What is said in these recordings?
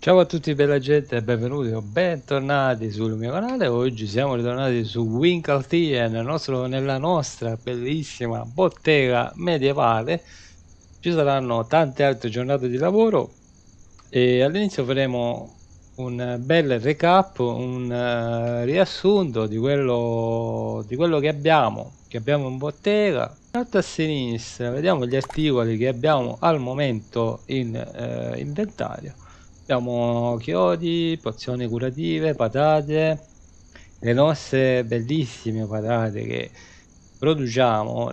Ciao a tutti bella gente e benvenuti o bentornati sul mio canale. Oggi siamo ritornati su Winkeltien, nella nostra bellissima bottega medievale. Ci saranno tante altre giornate di lavoro e all'inizio faremo un bel recap, un riassunto di quello che abbiamo in bottega. In alto a sinistra vediamo gli articoli che abbiamo al momento in inventario. Abbiamo chiodi, pozioni curative, patate, le nostre bellissime patate che produciamo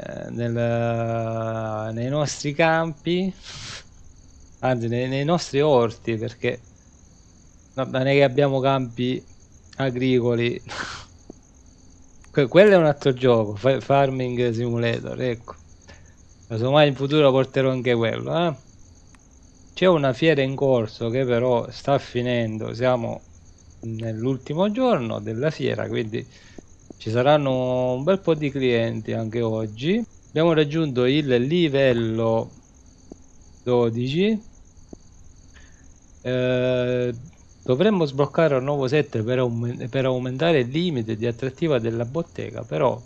nei nostri campi, anzi nei nostri orti, perché non è che abbiamo campi agricoli. Quello è un altro gioco, Farming Simulator, ecco. Casomai in futuro porterò anche quello, eh. C'è una fiera in corso che però sta finendo, siamo nell'ultimo giorno della fiera, quindi ci saranno un bel po' di clienti anche oggi. Abbiamo raggiunto il livello 12. Dovremmo sbloccare un nuovo set per aumentare il limite di attrattiva della bottega, però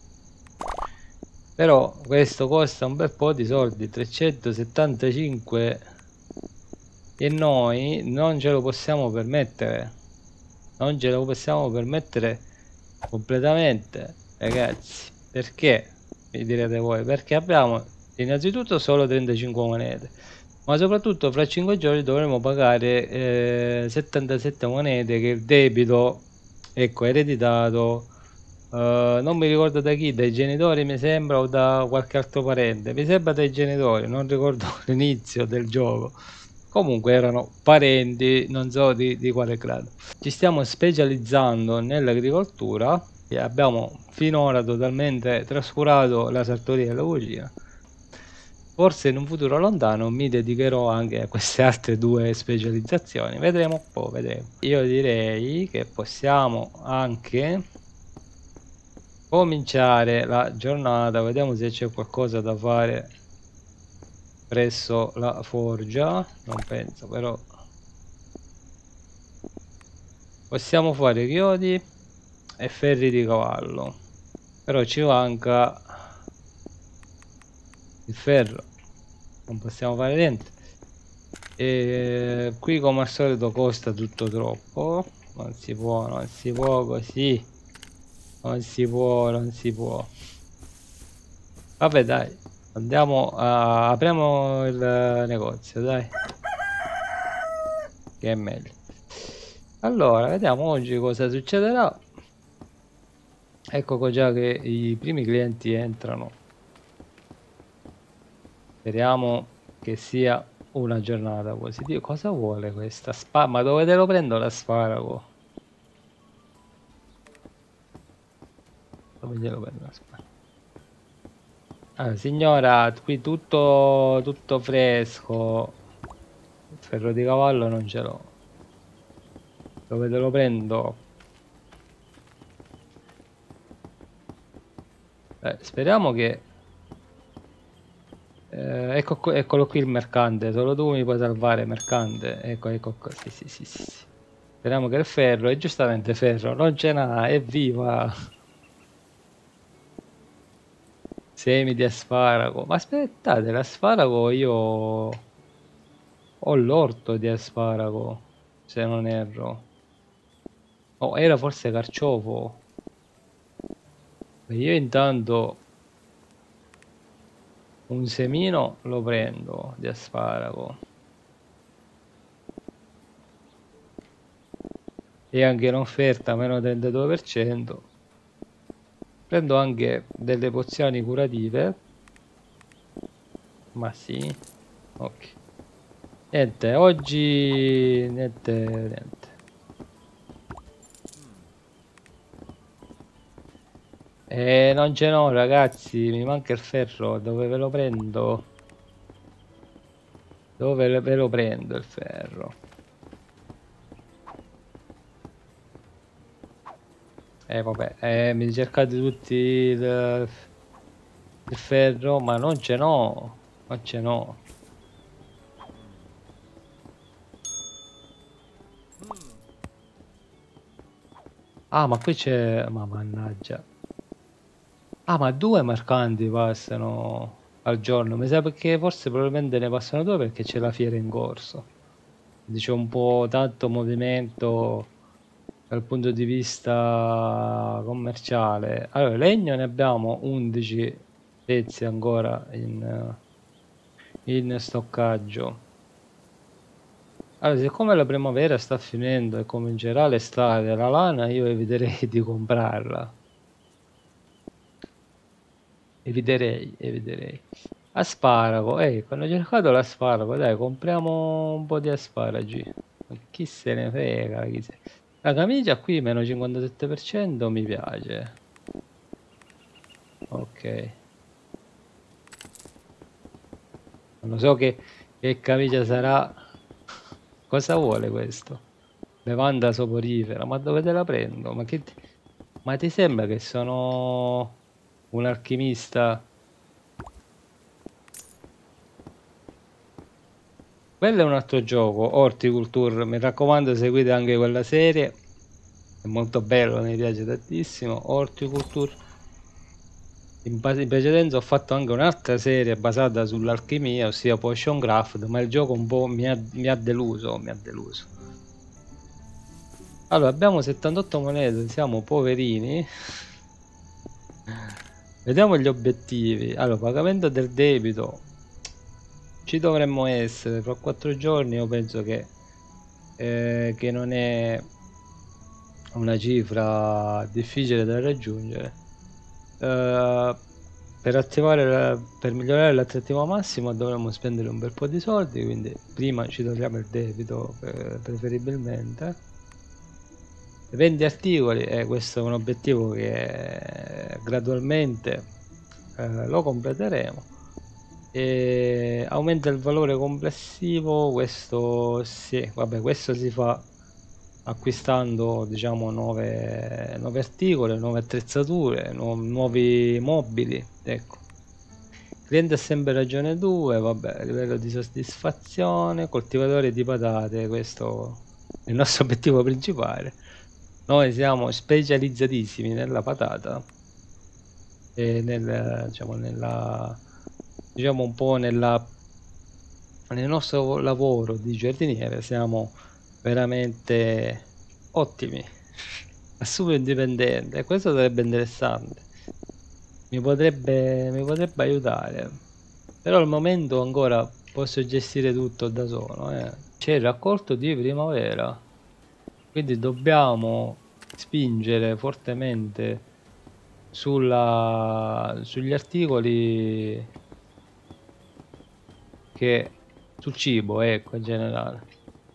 questo costa un bel po' di soldi, 375, e noi non ce lo possiamo permettere. Non ce lo possiamo permettere completamente, ragazzi. Perché? Mi direte voi. Perché abbiamo innanzitutto solo 35 monete, ma soprattutto fra 5 giorni dovremo pagare 77 monete, che il debito, ecco, ereditato, non mi ricordo da chi, dai genitori mi sembra, o da qualche altro parente. Mi sembra dai genitori, non ricordo l'inizio del gioco. Comunque erano parenti, non so di quale grado. Ci stiamo specializzando nell'agricoltura e abbiamo finora totalmente trascurato la sartoria e la cucina. Forse in un futuro lontano mi dedicherò anche a queste altre due specializzazioni. Vedremo un po', vedremo. Io direi che possiamo anche cominciare la giornata. Vediamo se c'è qualcosa da fare presso la forgia. Non penso, però possiamo fare chiodi e ferri di cavallo, però ci manca il ferro, non possiamo fare niente. E qui come al solito costa tutto troppo, non si può così, non si può. Vabbè, dai, apriamo il negozio, dai, che è meglio. Allora, vediamo oggi cosa succederà. Ecco già che i primi clienti entrano. Speriamo che sia una giornata positiva. Cosa vuole questa spada? Ma dove te lo prendo l'asparago? Dove glielo prendo l'asparago? Ah, signora, qui tutto fresco. Il ferro di cavallo non ce l'ho. Dove te lo prendo? Speriamo che... eccolo qui il mercante. Solo tu mi puoi salvare, mercante. Ecco qua. Sì, sì, sì, sì, sì. Speriamo che il ferro, e giustamente ferro, non ce n'ha, evviva! Semi di asparago. Ma aspettate, l'asparago io ho l'orto di asparago, se non erro. Oh, era forse carciofo. E io intanto un semino lo prendo di asparago. E anche in offerta meno 32%. Prendo anche delle pozioni curative. Ma sì. Ok. Niente, oggi niente. Non ce n'ho, ragazzi, mi manca il ferro. Dove ve lo prendo? Dove ve lo prendo il ferro? Vabbè, mi cercate tutti il ferro, ma non ce n'ho. Non ce n'ho. Ah, ma qui c'è... Ma mannaggia. Ah, ma 2 mercanti passano al giorno. Mi sa perché forse probabilmente ne passano 2 perché c'è la fiera in corso. Quindi c'è un po' tanto movimento dal punto di vista commerciale. Allora, legno ne abbiamo 11 pezzi ancora in stoccaggio. Allora, siccome la primavera sta finendo e comincerà l'estate, la lana io eviterei di comprarla. Eviterei. Asparago, quando ho cercato l'asparago, dai, compriamo un po' di asparagi. Ma chi se ne frega? La camicia qui meno 57% mi piace. Ok. Non so che camicia sarà. Cosa vuole questo? Bevanda soporifera, ma dove te la prendo? Ma ti sembra che sono un alchimista? Quello è un altro gioco, Horticulture, mi raccomando seguite anche quella serie, è molto bello, mi piace tantissimo, Horticulture. In precedenza ho fatto anche un'altra serie basata sull'alchimia, ossia Potion Craft, ma il gioco un po' mi ha deluso, mi ha deluso. Allora, abbiamo 78 monete, siamo poverini. Vediamo gli obiettivi. Allora, pagamento del debito. Ci dovremmo essere fra 4 giorni, io penso che non è una cifra difficile da raggiungere. Per migliorare l'attrattiva massima dovremmo spendere un bel po' di soldi, quindi prima ci togliamo il debito preferibilmente. 20 articoli, e questo è un obiettivo che gradualmente lo completeremo. E aumenta il valore complessivo, questo sì, vabbè, questo si fa acquistando diciamo 9 articoli, 9 attrezzature, nuovi mobili, ecco. Cliente ha sempre ragione 2, vabbè, livello di soddisfazione, coltivatori di patate, questo è il nostro obiettivo principale. Noi siamo specializzatissimi nella patata e diciamo un po' nel nostro lavoro di giardiniere siamo veramente ottimi. Assumo indipendente, e questo sarebbe interessante. Mi potrebbe aiutare, però al momento ancora posso gestire tutto da solo. C'è il raccolto di primavera, quindi dobbiamo spingere fortemente sugli articoli sul cibo, ecco, in generale.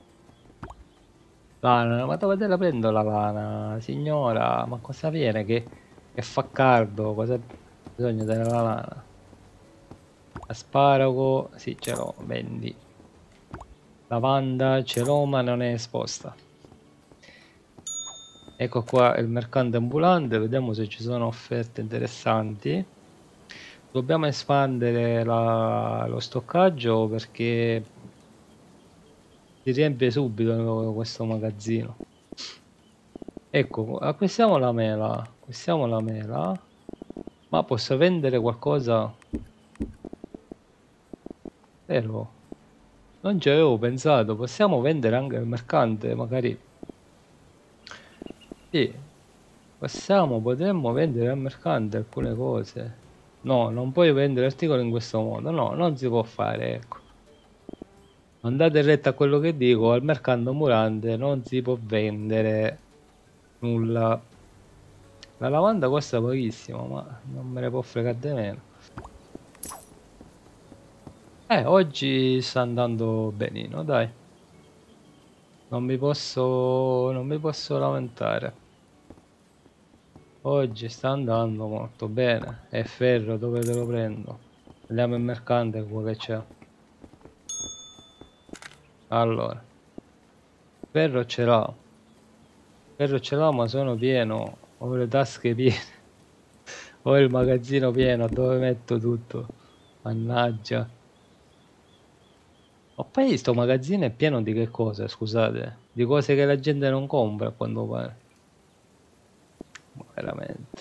Lana, ma dove te la prendo la lana, signora? Ma cosa viene che fa caldo? Cosa ha bisogno della lana? Asparago, sì, ce l'ho, vendi. Lavanda, ce l'ho, ma non è esposta. Ecco qua il mercante ambulante, vediamo se ci sono offerte interessanti. Dobbiamo espandere lo stoccaggio perché si riempie subito questo magazzino. Ecco, acquistiamo la mela, ma posso vendere qualcosa? Vero? Non ci avevo pensato, possiamo vendere anche al mercante, magari. Sì, potremmo vendere al mercante alcune cose. No, non puoi vendere articoli in questo modo, no, non si può fare, ecco. Andate retta a quello che dico, al mercato ambulante non si può vendere nulla. La lavanda costa pochissimo, ma non me ne può fregare di meno. Oggi sta andando benino, dai. Non mi posso lamentare. Oggi sta andando molto bene. E ferro, dove te lo prendo? Andiamo in mercante qua che c'è. Allora, ferro ce l'ho. Ferro ce l'ho, ma sono pieno. Ho le tasche piene. Ho il magazzino pieno, dove metto tutto? Mannaggia. Ma poi sto magazzino è pieno di che cosa, scusate? Di cose che la gente non compra a quanto pare. veramente.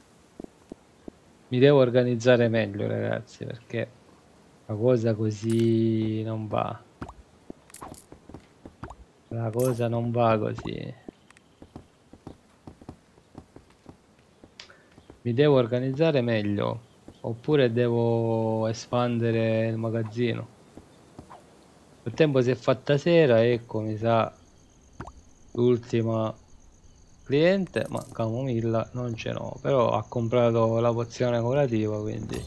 Mi devo organizzare meglio, ragazzi, perché la cosa così non va. La cosa non va così. Mi devo organizzare meglio. Oppure devo espandere il magazzino. Nel tempo si è fatta sera, ecco, mi sa l'ultima cliente, ma camomilla non ce n'ho, però ha comprato la pozione curativa, quindi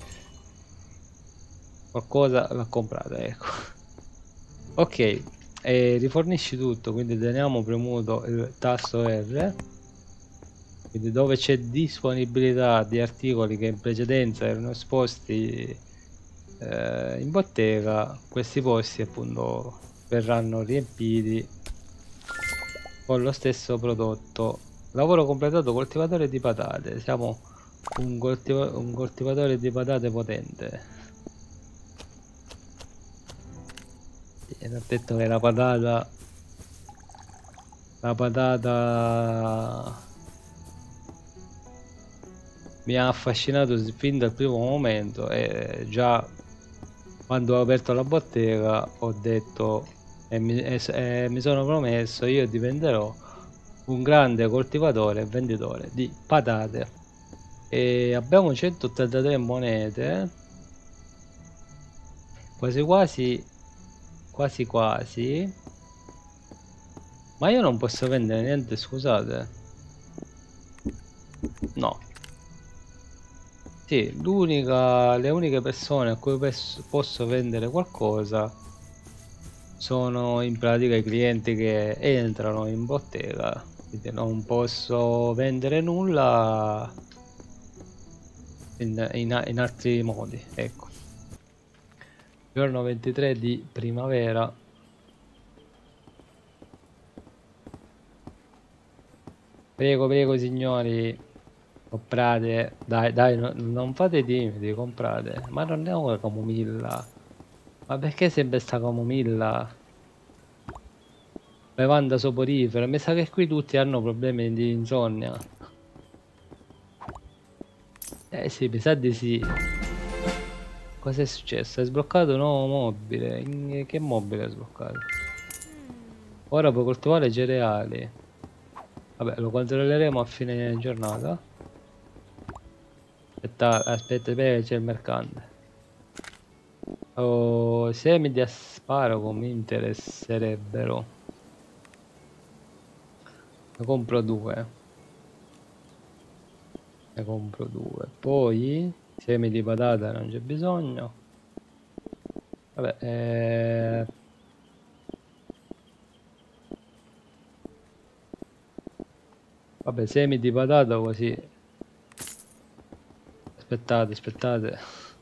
qualcosa l'ha comprata, ecco. Ok, e rifornisci tutto, quindi teniamo premuto il tasto R, quindi dove c'è disponibilità di articoli che in precedenza erano esposti in bottega, questi posti appunto verranno riempiti con lo stesso prodotto. Lavoro completato, coltivatore di patate. Siamo un coltivatore di patate potente. E ho detto che la patata mi ha affascinato fin dal primo momento, e già quando ho aperto la bottega ho detto e mi sono promesso, io diventerò un grande coltivatore e venditore di patate. E abbiamo 183 monete, quasi quasi, ma io non posso vendere niente, scusate. No, sì, le uniche persone a cui posso vendere qualcosa sono in pratica i clienti che entrano in bottega, quindi non posso vendere nulla in altri modi, ecco. Giorno 23 di primavera. Prego, prego signori, comprate, dai, non fate timidi, comprate. Ma non è una camomilla. Ma perché sempre sta camomilla? Bevanda soporifera. Mi sa che qui tutti hanno problemi di insonnia. Eh sì, mi sa di sì. Cos'è successo? Hai sbloccato un nuovo mobile. Che mobile hai sbloccato? Ora puoi coltivare cereali. Vabbè, lo controlleremo a fine giornata. Aspetta, c'è il mercante. Oh, semi di asparago mi interesserebbero. Ne compro due. Ne compro due. Poi semi di patata non c'è bisogno. Vabbè, vabbè, semi di patata così. Aspettate, aspettate.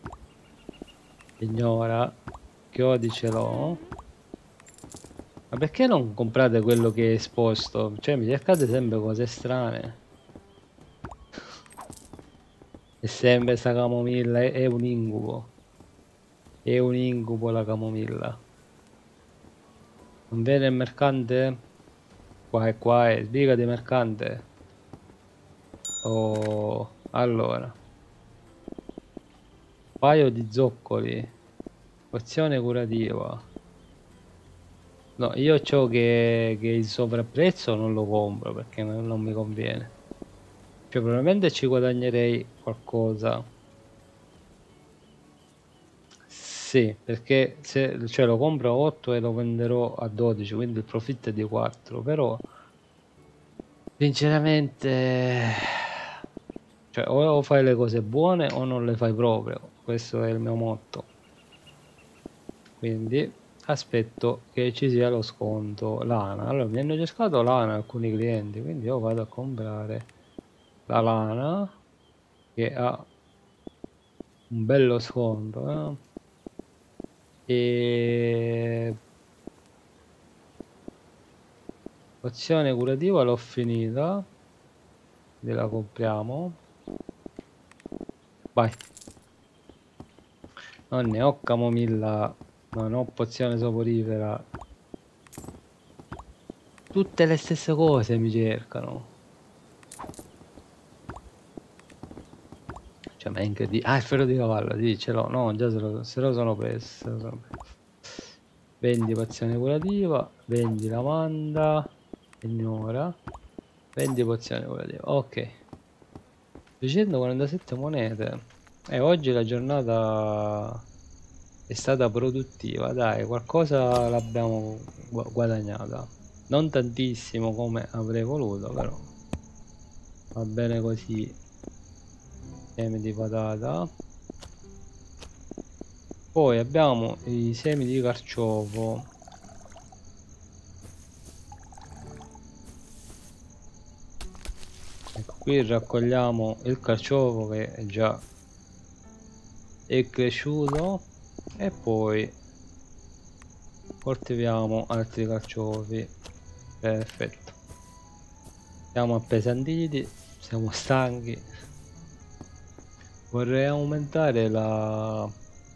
Signora, chiodi ce l'ho. Ma perché non comprate quello che è esposto? Cioè, mi cercate sempre cose strane. E sempre sta camomilla è un incubo. È un incubo la camomilla. Non vede il mercante? Qua è, sbrigati mercante. Oh, allora. Paio di zoccoli. Pozione curativa. No, io ciò che il sovrapprezzo non lo compro perché non mi conviene. Cioè, probabilmente ci guadagnerei qualcosa. Sì, perché se cioè, lo compro a 8 e lo venderò a 12, quindi il profitto è di 4. Però, sinceramente, cioè, o fai le cose buone o non le fai proprio. Questo è il mio motto. Quindi aspetto che ci sia lo sconto lana. Allora mi hanno cercato lana alcuni clienti, quindi io vado a comprare la lana che ha un bello sconto, e pozione curativa l'ho finita, quindi la compriamo. Vai. Non ne ho camomilla, non ho pozione soporifera. Tutte le stesse cose mi cercano. è incredibile. Ah, il ferro di cavallo, sì, ce l'ho. No, già se lo sono preso. Vendi pozione curativa, vendi lavanda, ignora, vendi pozione curativa. Ok. 247 monete. E oggi la giornata è stata produttiva, dai, qualcosa l'abbiamo guadagnata. Non tantissimo come avrei voluto, però va bene così. Semi di patata. Poi abbiamo i semi di carciofo. Ecco, qui raccogliamo il carciofo che è già cresciuto e poi coltiviamo altri carciofi. Perfetto. Siamo appesantiti, siamo stanchi. Vorrei aumentare lo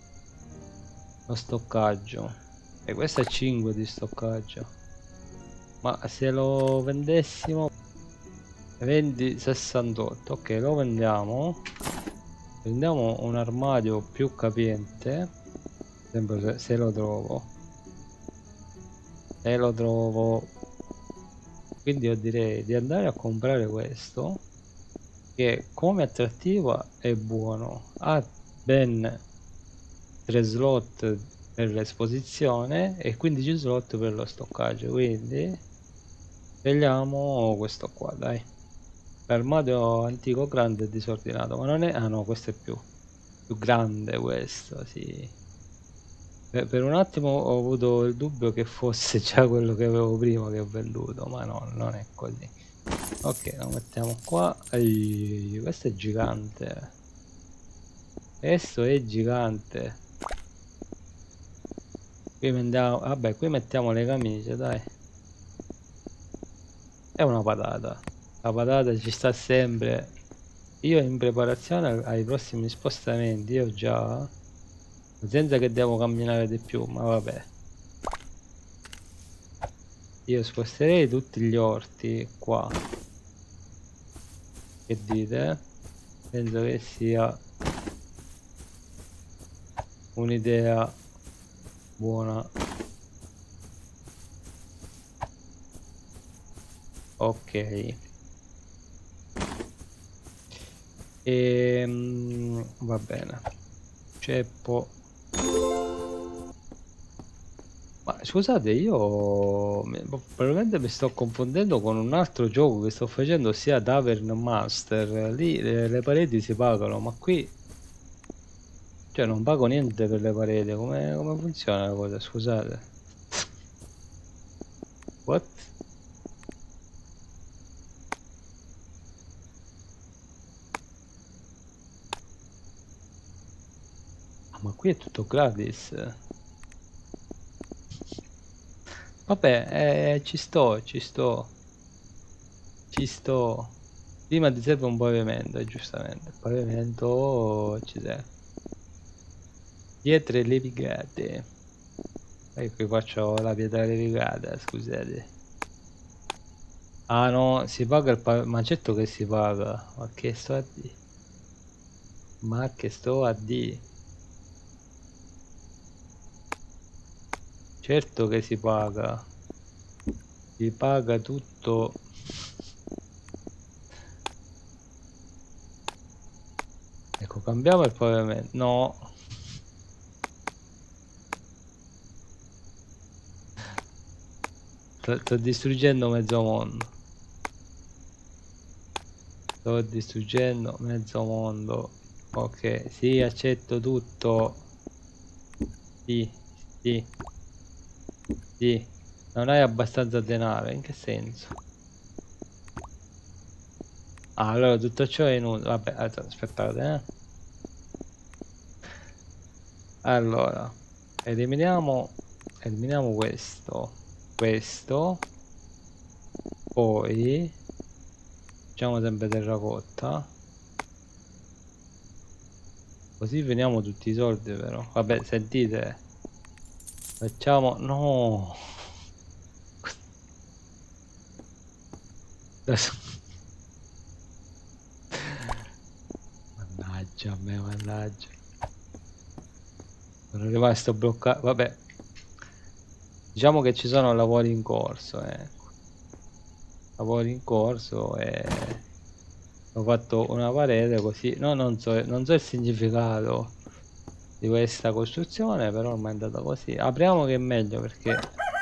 stoccaggio. E questo è 5 di stoccaggio. Ma se lo vendessimo, vendi 68. Ok, lo vendiamo. Prendiamo un armadio più capiente. Sempre se lo trovo. Se lo trovo. Quindi io direi di andare a comprare questo, che come attrattiva è buono, ha ben 3 slot per l'esposizione e 15 slot per lo stoccaggio, quindi scegliamo questo qua, dai. L'armadio antico grande e disordinato, ma non è... ah no, questo è più grande, questo, sì. Per un attimo ho avuto il dubbio che fosse già quello che avevo prima che ho venduto, ma no, non è così. Ok, lo mettiamo qua. Ehi, questo è gigante. Questo è gigante. Qui mettiamo, vabbè, qui mettiamo le camicie, dai. È una patata. La patata ci sta sempre. Io in preparazione ai prossimi spostamenti, io già... senza che devo camminare di più, ma vabbè. Io sposterei tutti gli orti qua. Che dite? Penso che sia un'idea buona. Ok. Va bene. Ceppo. Ma scusate, io probabilmente mi sto confondendo con un altro gioco che sto facendo, ossia Tavern Master. Lì le pareti si pagano, ma qui cioè non pago niente per le pareti. Come funziona la cosa? Scusate. What? Ah, ma qui è tutto gratis. Vabbè, ci sto, ci sto. Ci sto. Prima ti serve un pavimento, giustamente. Il pavimento ci serve. Pietre levigate. E qui faccio la pietra levigata, scusate. Ah no, si paga il pavimento. Ma certo che si paga. Ma che sto a di? Ma che sto a di? Certo che si paga. Si paga tutto. Ecco, cambiamo il pavimento. No. Sto distruggendo mezzo mondo. Sto distruggendo mezzo mondo. Ok, sì, accetto tutto. Sì, sì, sì. Non hai abbastanza denaro, in che senso? Ah, allora tutto ciò è inutile. Vabbè, aspettate, Allora, eliminiamo questo, poi facciamo sempre terracotta, così veniamo tutti i soldi però. Vabbè, sentite, facciamo... no! Mannaggia. a me, mannaggia. Sono rimasto bloccato. Vabbè. Diciamo che ci sono lavori in corso, ecco. Lavori in corso e ho fatto una parete così. No, non so il significato di questa costruzione, però ormai è andata così. Apriamo che è meglio perché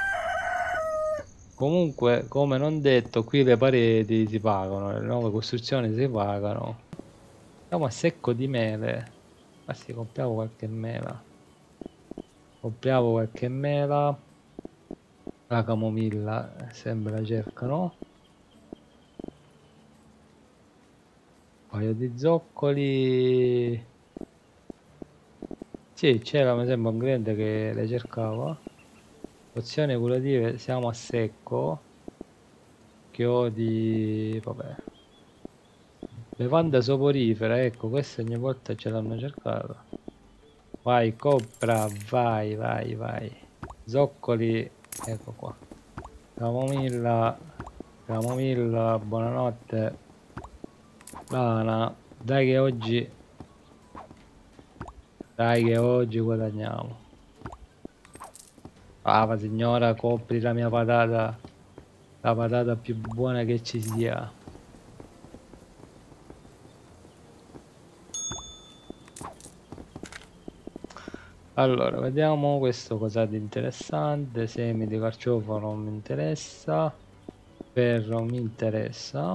comunque, come non detto, qui le pareti si pagano, le nuove costruzioni si pagano. Siamo a secco di mele. Ma sì, compriamo qualche mela. Compriamo qualche mela. La camomilla sembra cercano. Un paio di zoccoli. Sì, c'era mi sembra un cliente che le cercava. Pozioni curative, siamo a secco. Chiodi, vabbè. Bevanda soporifera, ecco, questa ogni volta ce l'hanno cercata. Vai, compra, vai, vai, vai. Zoccoli, ecco qua. Camomilla, camomilla, buonanotte. Lana, dai che oggi guadagniamo. Brava signora, compri la mia patata, la patata più buona che ci sia. Allora, vediamo questo cosa di interessante. Semi di carciofo non mi interessa. Ferro mi interessa.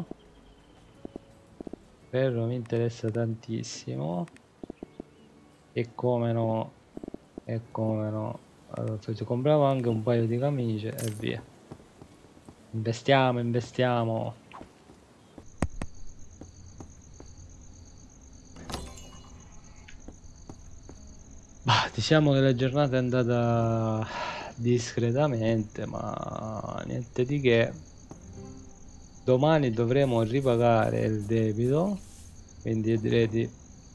Ferro mi interessa tantissimo. E come no, e come no. Allora, ci compriamo anche un paio di camicie e via. Investiamo, investiamo. Bah, diciamo che la giornata è andata discretamente, ma niente di che. Domani dovremo ripagare il debito, quindi direi di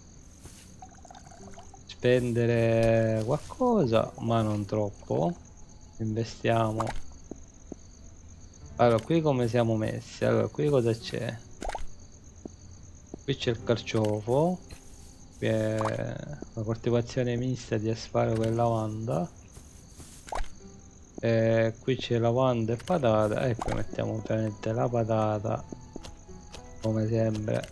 spendere qualcosa, ma non troppo. Investiamo. Allora, qui come siamo messi? Allora, qui cosa c'è? Qui c'è il carciofo. Qui è la coltivazione mista di aspargo e lavanda. Qui c'è lavanda e patata. E poi mettiamo ovviamente la patata. Come sempre.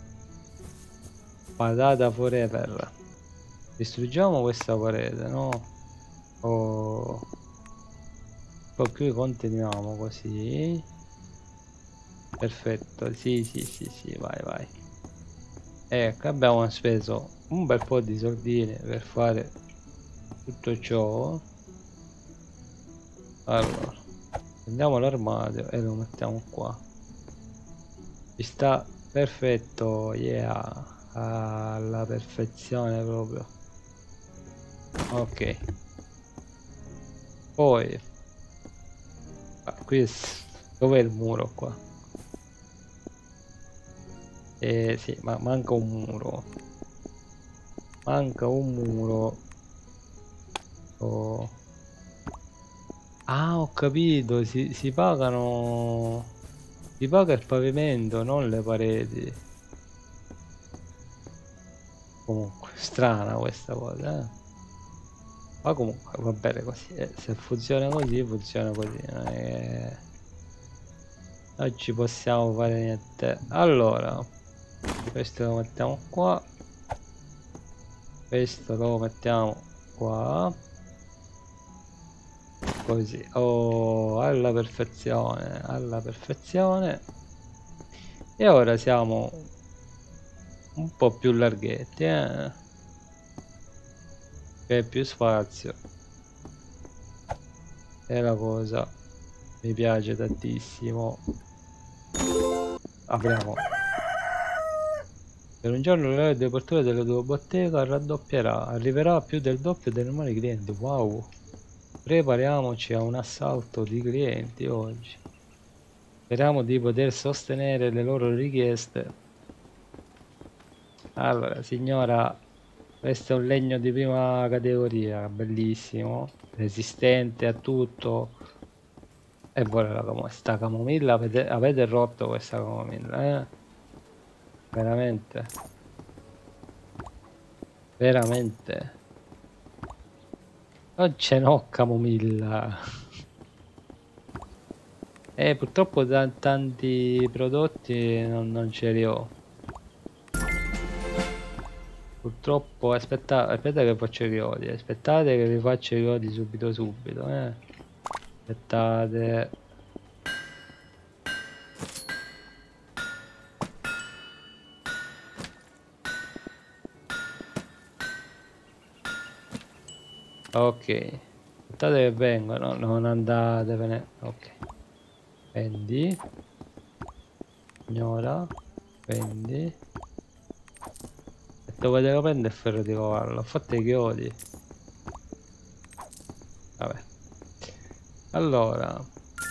Patata forever. Distruggiamo questa parete, no? Oh. Poi qui continuiamo così. Perfetto, sì, sì, sì, sì, vai, vai. Ecco, abbiamo speso un bel po' di soldini per fare tutto ciò. Allora, prendiamo l'armadio e lo mettiamo qua. Ci sta perfetto, yeah, alla perfezione proprio. Ok. Poi, qui dov'è il muro qua? Sì, ma manca un muro. Manca un muro. Oh. Ah, ho capito, si pagano. Si paga il pavimento, non le pareti. Comunque, strana questa cosa, eh. Ma comunque va bene così. Se funziona così, funziona così. Non ci possiamo fare niente. Allora, questo lo mettiamo qua. Questo lo mettiamo qua. Così. Oh, alla perfezione, alla perfezione. E ora siamo un po' più larghetti, C'è più spazio. E la cosa mi piace tantissimo. Apriamo. Per un giorno l'orario di apertura della tua bottega raddoppierà. Arriverà a più del doppio dei normali clienti. Wow. Prepariamoci a un assalto di clienti oggi. Speriamo di poter sostenere le loro richieste. Allora, signora, questo è un legno di prima categoria, bellissimo, resistente a tutto. E voilà, sta camomilla, avete rotto questa camomilla, Veramente. Veramente. Non ce n'ho camomilla. Purtroppo tanti prodotti non ce li ho. Purtroppo aspetta che faccio i chiodi. Aspettate che vi faccio i chiodi subito. Aspettate. Ok. Aspettate che vengono. Non andatevene. Ok. Vendi. Ignora. Vendi. E dove devo prendere il ferro di cavallo? Ho fatto i chiodi. Vabbè. Allora.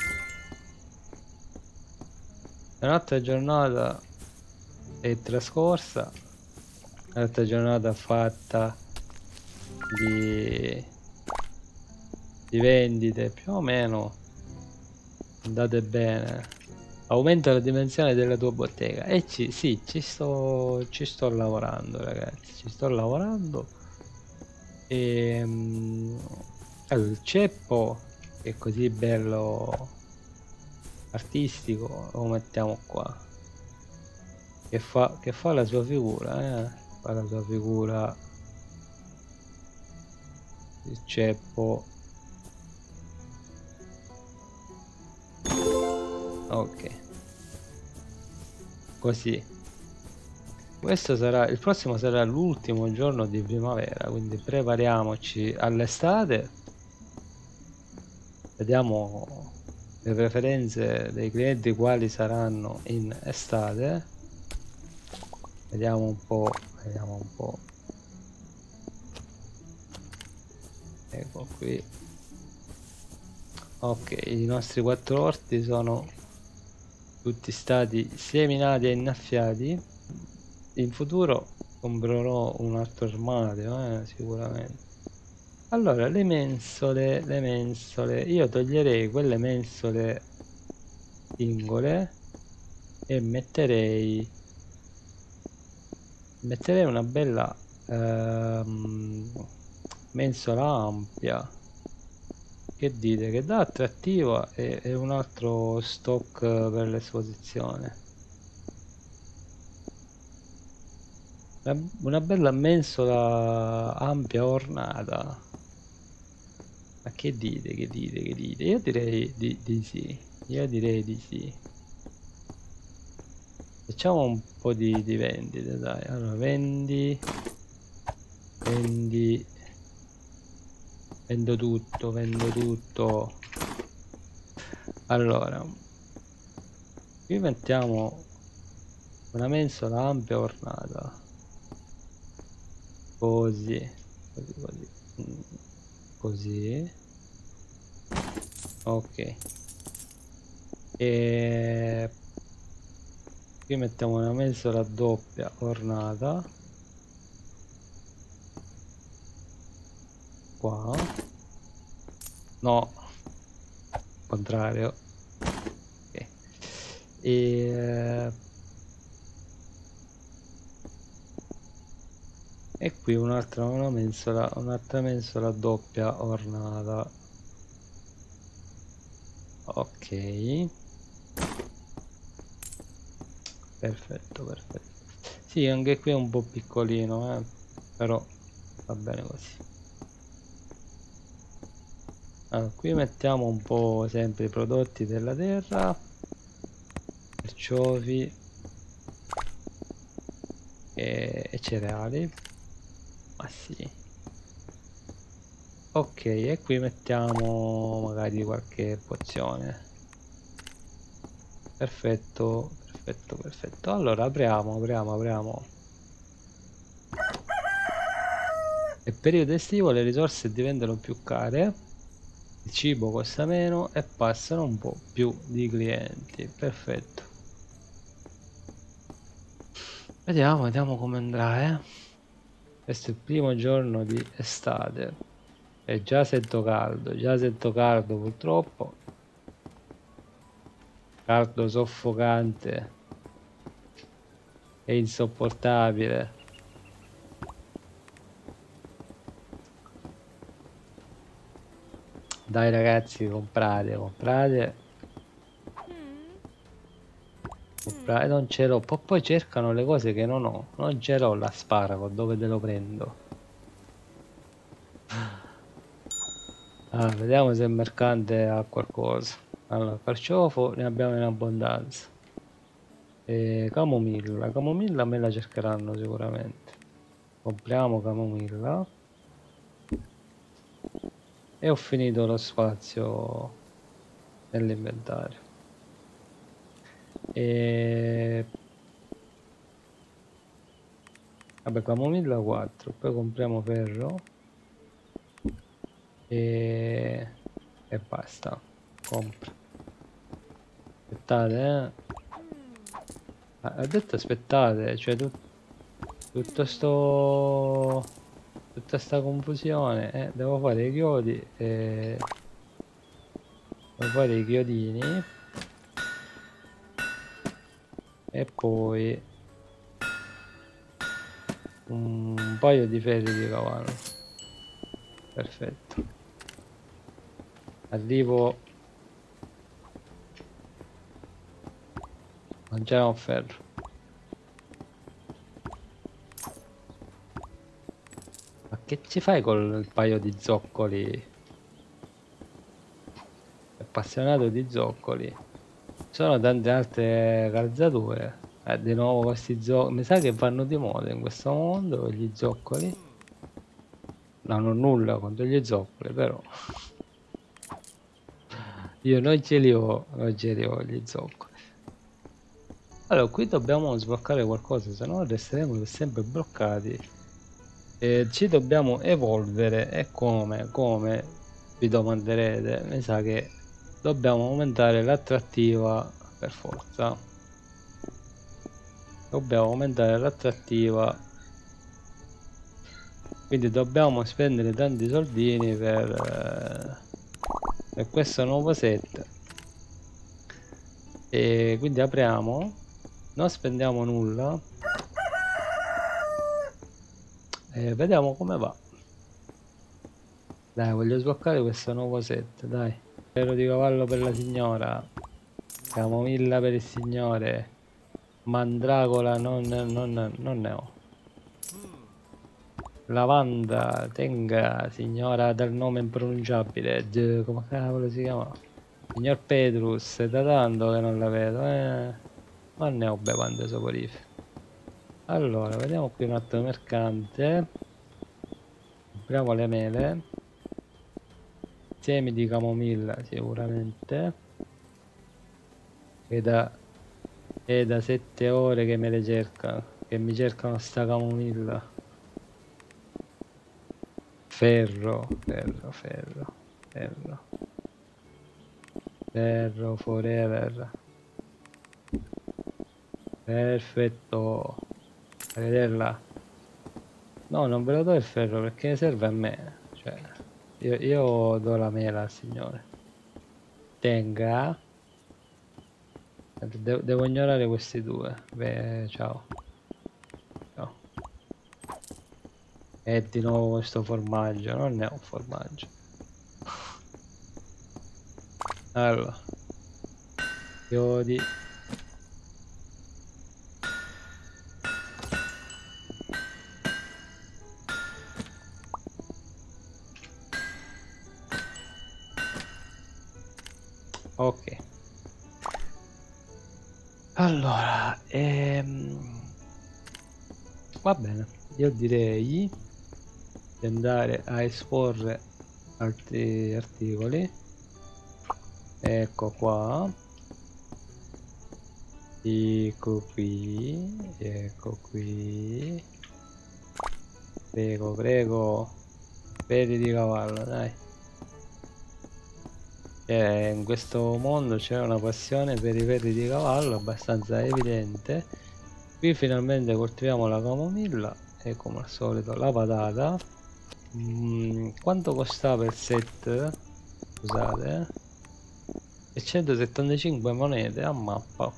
Un'altra giornata è trascorsa. Un'altra giornata fatta di vendite più o meno andate bene. Aumenta la dimensione della tua bottega. E sì, ci sto lavorando, ragazzi. Ci sto lavorando. Allora, il ceppo è così bello artistico, lo mettiamo qua. Che fa la sua figura, fa la sua figura. Il ceppo. Ok, così questo sarà il prossimo, sarà l'ultimo giorno di primavera, quindi prepariamoci all'estate. Vediamo le preferenze dei clienti quali saranno in estate. Vediamo un po'. Ecco qui. Ok, i nostri 4 orti sono tutti stati seminati e innaffiati. In futuro comprerò un altro armadio, sicuramente. Allora, le mensole, io toglierei quelle mensole singole e metterei una bella mensola ampia. Che dite? Che dà attrattiva e un altro stock per l'esposizione. Una bella mensola ampia ornata. Ma che dite? Io direi di sì. Io direi di sì. Facciamo un po' di vendite, dai. Allora, vendi. Vendo tutto. Allora, qui mettiamo una mensola ampia ornata. Così. Così. Ok. E qui mettiamo una mensola doppia ornata. Qua. No. Contrario. Ok. E qui un'altra mensola doppia ornata. Ok. Perfetto. Sì, anche qui è un po' piccolino, però va bene così. Allora, qui mettiamo un po' sempre i prodotti della terra, carciofi e cereali. Ma sì. Ok, e qui mettiamo magari qualche pozione. Perfetto. Allora apriamo. Nel periodo estivo le risorse diventano più care, il cibo costa meno e passano un po' più di clienti. Perfetto. Vediamo come andrà, Questo è il primo giorno di estate. E già sento caldo purtroppo. Caldo soffocante. È insopportabile. Dai ragazzi, comprate, comprate, comprate. Non ce l'ho. Poi cercano le cose che non ho. Non ce l'ho l'asparago, dove te lo prendo? Allora, vediamo se il mercante ha qualcosa. Allora, carciofo ne abbiamo in abbondanza. E camomilla me la cercheranno sicuramente. Compriamo camomilla. E ho finito lo spazio nell'inventario. E vabbè, camomilla 4, poi compriamo ferro e basta. Compra. Aspettate, ha detto aspettate, cioè tutto sto tutta sta confusione, devo fare i chiodi e devo fare i chiodini e poi un paio di ferri di cavallo. Perfetto. Arrivo. Non c'era un ferro. Ma che ci fai col paio di zoccoli? Appassionato di zoccoli. Ci sono tante altre calzature. Di nuovo questi zoccoli. Mi sa che vanno di moda in questo mondo gli zoccoli. No, non ho nulla contro gli zoccoli, però. Io non ce li ho, non ce li ho gli zoccoli. Allora, qui dobbiamo sbloccare qualcosa, se no resteremo per sempre bloccati. Ci dobbiamo evolvere e come? Come vi domanderete? Mi sa che dobbiamo aumentare l'attrattiva per forza. Dobbiamo aumentare l'attrattiva, quindi dobbiamo spendere tanti soldini per questo nuovo set. E quindi apriamo, non spendiamo nulla e vediamo come va. Dai, voglio sbloccare questo nuovo set, dai. Ferro di cavallo per la signora, camomilla per il signore, mandragola non ne ho. Lavanda, tenga, signora dal nome impronunciabile, come cavolo si chiama? Signor Petrus, è da tanto che non la vedo, ma ne ho bevande soporifere. Allora, vediamo qui un attimo mercante. Compriamo le mele. Semi di camomilla sicuramente. È da 7 ore che me le cercano, che mi cercano sta camomilla. Ferro, ferro, ferro, ferro. Ferro forever. Perfetto. A vederla. No, non ve lo do il ferro perché serve a me. Cioè, io do la mela al signore. Tenga. Devo ignorare questi due. Beh, ciao. Ciao. E di nuovo questo formaggio. Non è un formaggio. Allora. Chiodi. Ok. Allora, va bene. Io direi di andare a esporre altri articoli. Ecco qua. Ecco qui. Ecco qui. Prego, prego. Peli di cavallo, dai. In questo mondo c'è una passione per i peli di cavallo abbastanza evidente. Qui finalmente coltiviamo la camomilla e come al solito la patata. Quanto costava il set? Scusate, e 175 monete a mappa.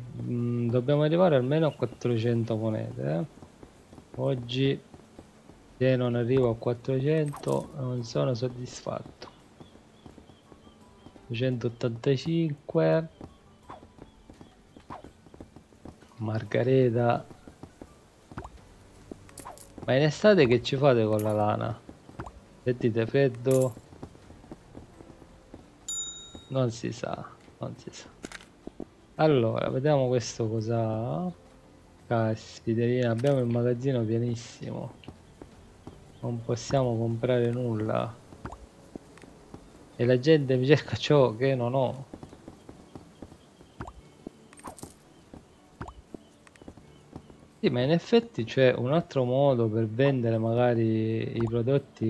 Dobbiamo arrivare almeno a 400 monete. Oggi Se non arrivo a 400 non sono soddisfatto. 285. Margareta. Ma in estate che ci fate con la lana? Sentite freddo? Non si sa, non si sa. Allora, vediamo questo cosa. Caspiterina, abbiamo il magazzino pienissimo. Non possiamo comprare nulla. E la gente mi cerca ciò che non ho. Sì, ma in effetti c'è un altro modo per vendere magari i prodotti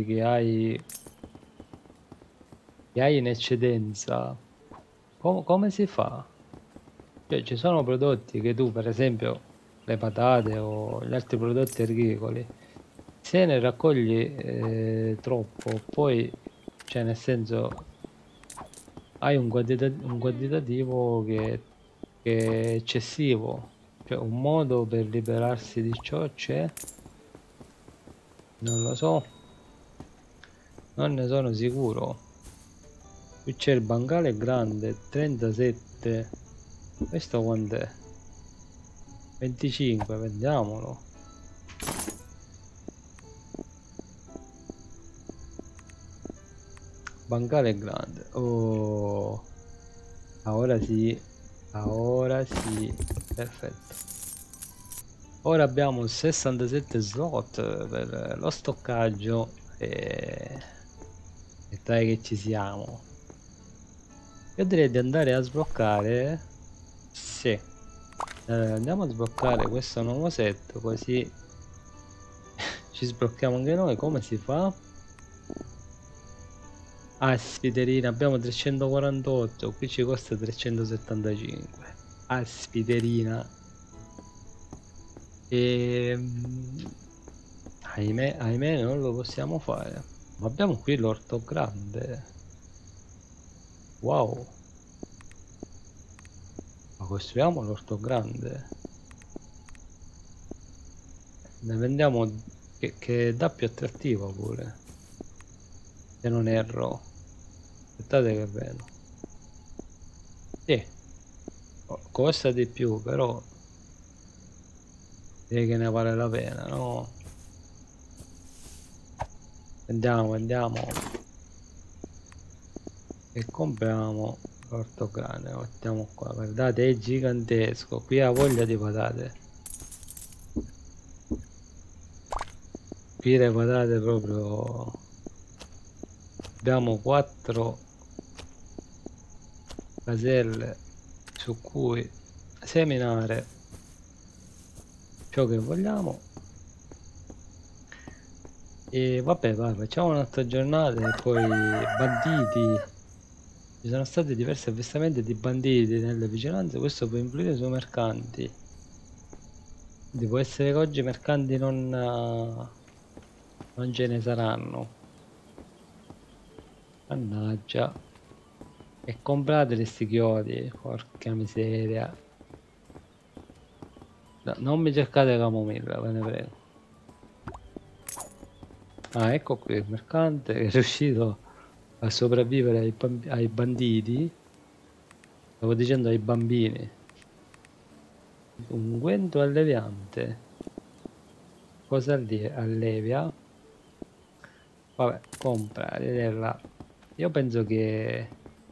che hai in eccedenza. Come si fa? Cioè, ci sono prodotti che tu, per esempio, le patate o gli altri prodotti agricoli, se ne raccogli troppo, poi, cioè nel senso, hai un quantitativo che è eccessivo. Cioè, un modo per liberarsi di ciò c'è? Non lo so, non ne sono sicuro. Qui c'è il bancale grande, 37. Questo quant'è? 25, vendiamolo. Bancale grande. Oh, ora sì, ora sì, perfetto. Ora abbiamo 67 slot per lo stoccaggio e dai che ci siamo. Io direi di andare a sbloccare. Sì, andiamo a sbloccare questo nuovo set così ci sblocchiamo anche noi. Come si fa? Aspiterina, abbiamo 348, qui ci costa 375. Aspiterina. Ahimè, ahimè non lo possiamo fare. Ma abbiamo qui l'orto grande. Wow. Ma costruiamo l'orto grande. Ne vendiamo che dà più attrattivo pure. Se non erro. Aspettate che vedo. Sì. Costa di più, però direi che ne vale la pena, no? Andiamo e compriamo l'ortograne, lo mettiamo qua, guardate è gigantesco, qui ha voglia di patate, qui le patate proprio, abbiamo 4 caselle su cui seminare ciò che vogliamo. E vabbè, vai, facciamo un'altra giornata e poi banditi. Ci sono stati diversi avvistamenti di banditi nelle vicinanze, questo può influire sui mercanti. Quindi può essere che oggi i mercanti non ce ne saranno. Mannaggia. E comprate sti chiodi, porca miseria. No, non mi cercate camomilla, ve ne prego. Ah, ecco qui il mercante che è riuscito a sopravvivere ai banditi. Stavo dicendo ai bambini. Unguento alleviante. Cosa allevia? Vabbè, comprare là. Io penso che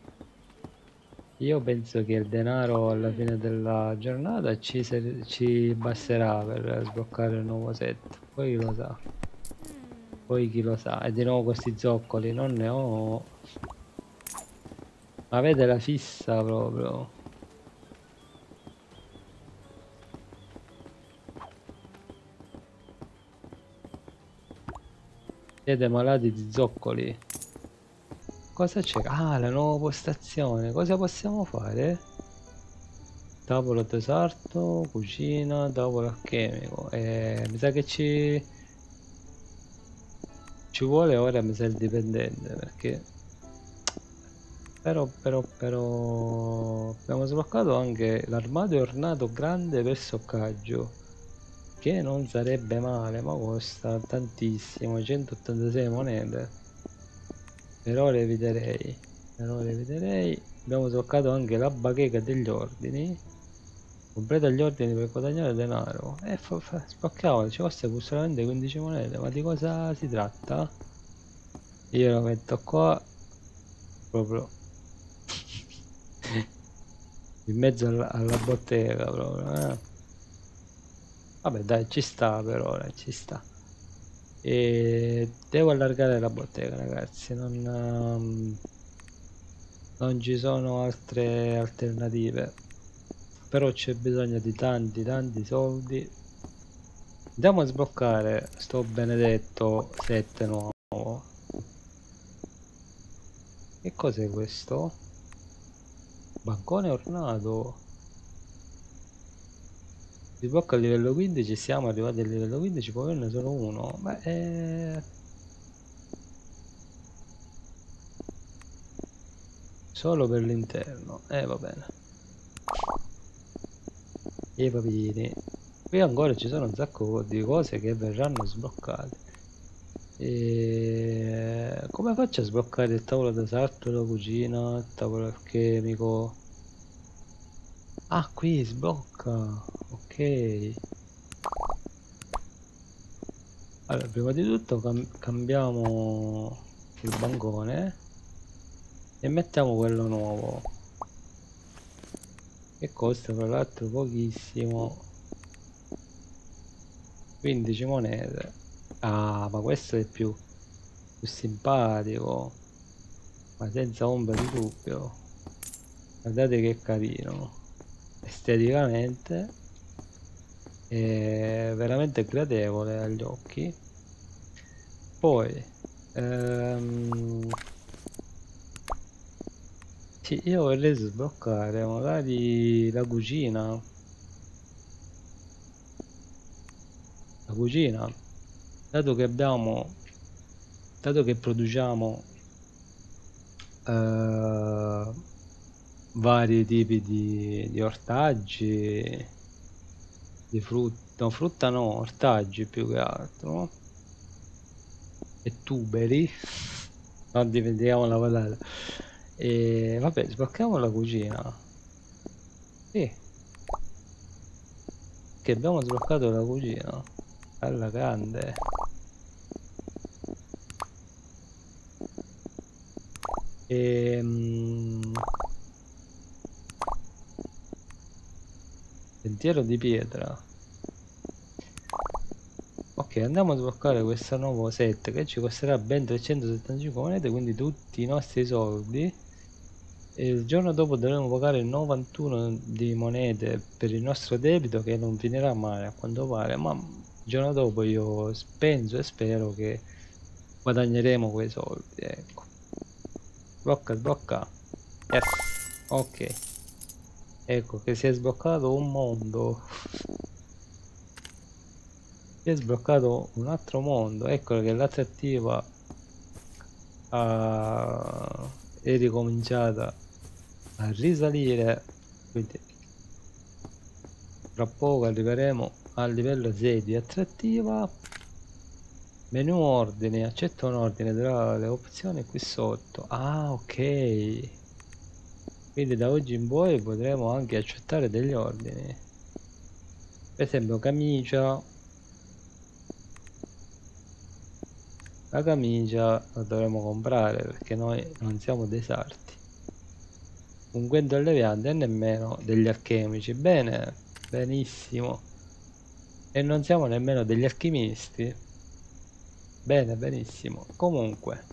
il denaro alla fine della giornata ci basterà per sbloccare il nuovo set. Poi chi lo sa. Poi chi lo sa. E di nuovo questi zoccoli non ne ho. Ma vede la fissa proprio. Siete malati di zoccoli. Cosa c'è? Ah, la nuova postazione. Cosa possiamo fare? Tavolo tesarto, cucina, tavolo alchemico. Mi sa che ci vuole ora, mi sa il dipendente, perché però abbiamo sbloccato anche l'armadio ornato grande per stoccaggio. che non sarebbe male, ma costa tantissimo, 186 monete. Però le eviterei, abbiamo toccato anche la bacheca degli ordini. Completa gli ordini per guadagnare denaro. E spacchiamo, ci costa solamente 15 monete, ma di cosa si tratta? Io lo metto qua, proprio in mezzo alla bottega, proprio. Vabbè dai, ci sta per ora, ci sta. E devo allargare la bottega, ragazzi, non ci sono altre alternative. Però c'è bisogno di tanti soldi. Andiamo a sbloccare sto benedetto 7 nuovo. Che cos'è questo? Bancone ornato. Si sblocca al livello 15, siamo arrivati al livello 15, poi averne solo uno. Beh, solo per l'interno. Va bene. I papini. Qui ancora ci sono un sacco di cose che verranno sbloccate. Come faccio a sbloccare il tavolo da sarto, la cucina, il tavolo alchemico? Ah, qui sblocca. Ok. Allora, prima di tutto cambiamo il bancone e mettiamo quello nuovo, che costa tra l'altro pochissimo, 15 monete. Ah, ma questo è più simpatico, ma senza ombra di dubbio. Guardate che carino, esteticamente è veramente gradevole agli occhi. Poi sì, io vorrei sbloccare magari la cucina, dato che produciamo vari tipi di ortaggi, di frutta no, ortaggi più che altro, e tuberi, non dimentichiamo la patata. E vabbè, sblocchiamo la cucina. Sì, che abbiamo sbloccato la cucina alla grande. Sentiero di pietra. Ok, andiamo a sbloccare questo nuovo set che ci costerà ben 375 monete, quindi tutti i nostri soldi. E il giorno dopo dovremo pagare 91 di monete per il nostro debito, che non finirà mai a quanto pare, ma il giorno dopo io penso e spero che guadagneremo quei soldi, ecco. Sblocca. Yes. Ok. Ecco che si è sbloccato un mondo. Si è sbloccato un altro mondo. Ecco che l'attrattiva è ricominciata a risalire, quindi tra poco arriveremo al livello 6 di attrattiva. Menu ordini, accetta un ordine tra le opzioni qui sotto. Ah, ok, quindi da oggi in poi potremo anche accettare degli ordini, per esempio camicia. La camicia la dovremo comprare perché noi non siamo dei sarti. Unguento alleviante e nemmeno degli alchemici. Bene, benissimo. E non siamo nemmeno degli alchimisti. Bene, benissimo. Comunque,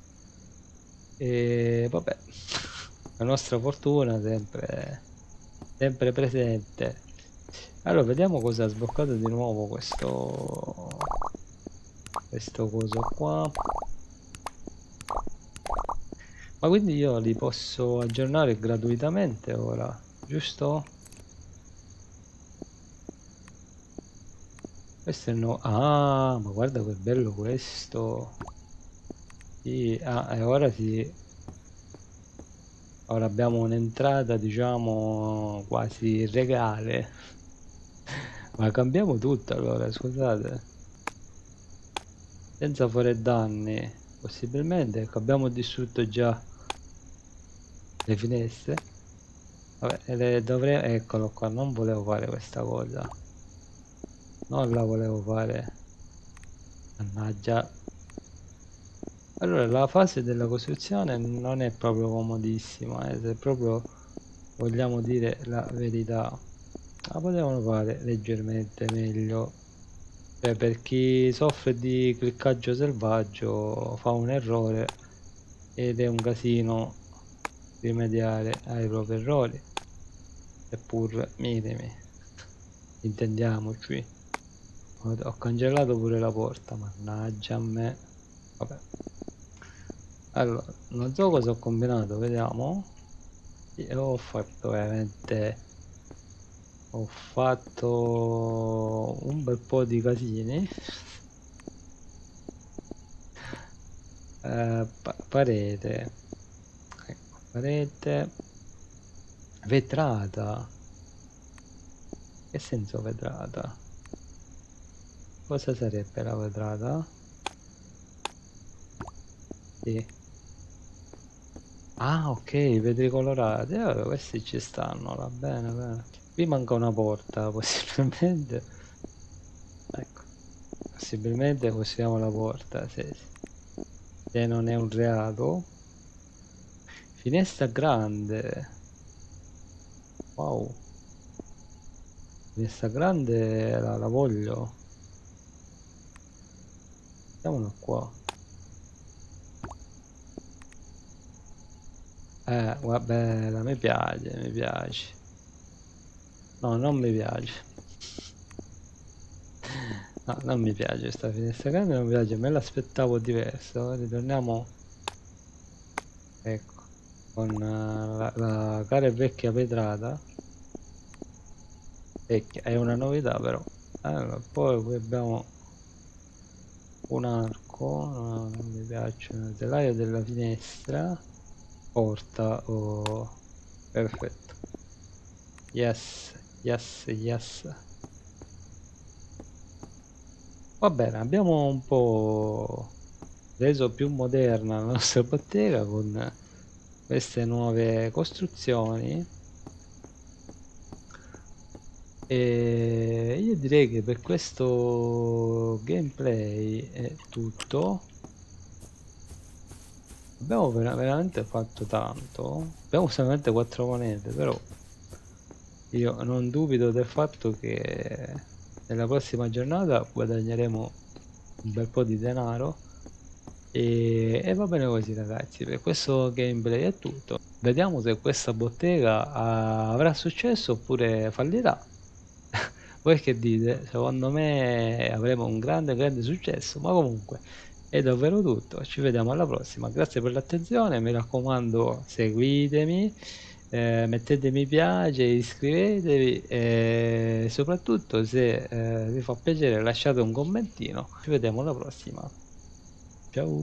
vabbè, la nostra fortuna sempre presente. Allora, vediamo cosa ha sbloccato di nuovo questo coso qua. Ma quindi io li posso aggiornare gratuitamente ora, giusto? Questo è no. Ah, ma guarda che bello questo. Sì, e ora sì. Ora abbiamo un'entrata, diciamo, quasi regale. Ma cambiamo tutto allora, scusate. Senza fare danni, possibilmente abbiamo distrutto già le finestre. Vabbè, dovrei... Eccolo qua, non volevo fare questa cosa. Non la volevo fare. Mannaggia. Allora, la fase della costruzione non è proprio comodissima, se proprio vogliamo dire la verità. La potevano fare leggermente meglio. Cioè, per chi soffre di cliccaggio selvaggio fa un errore ed è un casino rimediare ai propri errori, seppur minimi. Intendiamoci. Ho cancellato pure la porta, mannaggia a me. Vabbè. Allora, non so cosa ho combinato, vediamo. Io ho fatto veramente... Ho fatto un bel po' di casini. Parete. Ecco, parete. Vetrata. Che senso vetrata? Cosa sarebbe la vetrata? Sì. Ah, ok, vetri colorati. Questi ci stanno, va bene, bene. Qui manca una porta, possibilmente. Ecco, possibilmente possiamo la porta, sì, sì. Se non è un reato. Finestra grande. Wow. Finestra grande la voglio. Mettiamola qua. Vabbè, mi piace, mi piace. No, non mi piace. No, non mi piace questa finestra grande, non mi piace, me l'aspettavo diverso. Ritorniamo, ecco, con la cara e vecchia vetrata. Vecchia, è una novità però. Allora, poi qui abbiamo un arco, no, non mi piace, il telaio della finestra, porta, oh, perfetto. Yes, yes, yes. Va bene, abbiamo un po' reso più moderna la nostra bottega con queste nuove costruzioni e io direi che per questo gameplay è tutto. Abbiamo veramente fatto tanto, abbiamo solamente 4 monete, però io non dubito del fatto che nella prossima giornata guadagneremo un bel po' di denaro e va bene così ragazzi. Per questo gameplay è tutto, vediamo se questa bottega avrà successo oppure fallirà. Voi che dite? Secondo me avremo un grande successo, ma comunque è davvero tutto, ci vediamo alla prossima, grazie per l'attenzione, mi raccomando seguitemi, mettete mi piace, iscrivetevi e soprattutto se vi fa piacere lasciate un commentino, ci vediamo alla prossima, ciao.